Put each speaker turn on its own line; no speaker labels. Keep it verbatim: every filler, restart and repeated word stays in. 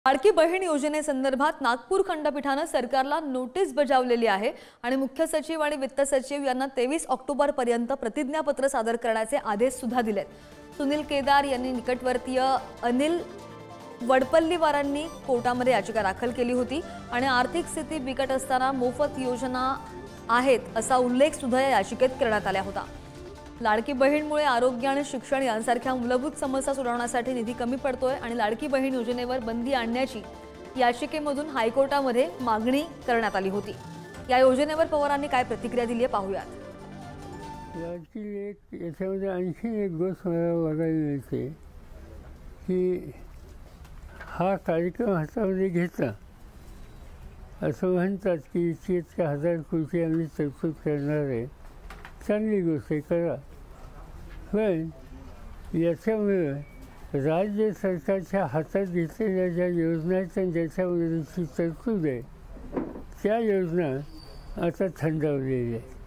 लाडकी बहीण योजनेसंदर्भात नागपूर खंडपीठाने सरकारला नोटीस बजावलेली आहे आणि मुख्य सचिव आणि वित्त सचिव यांना तेवीस ऑक्टोबर पर्यंत प्रतिज्ञापत्र सादर करण्याचे आदेश सुद्धा दिलेत। सुनील केदार यांनी निकटवर्तीय अनिल वडपल्लीवारांनी कोर्टामध्ये याचिका दाखल केली होती आणि आर्थिक स्थिती बिकट असताना मोफत योजना आहेत असा उल्लेख सुद्धा या याचिकेत करण्यात आला होता। लाडकी बहीणमुळे आरोग्य आणि शिक्षण यांसारख्या मूलभूत समस्या सोडवण्यासाठी निधी कमी पडतोय आणि लाडकी बहीण योजनेवर बंदी आणण्याची याचिकेमधून हायकोर्टामध्ये मागणी करण्यात आली होती। या योजनेवर पवारांनी काय प्रतिक्रिया दिली आहे पाहूयात।
लाडकी एक याच्यामध्ये आणखी एक गोष्ट मला बघायला मिळते की हा कार्यक्रम हातामध्ये घेतला असं म्हणतात की इतके इतके हजार कोटी आम्ही तरतूद करणार आहे, चांगली गोष्ट करा, पण याच्यामुळे राज्य सरकारच्या हातात घेतलेल्या ज्या योजना आहेत आणि ज्याच्यावरची तरतूद आहे त्या योजना आता थंडावलेल्या आहेत।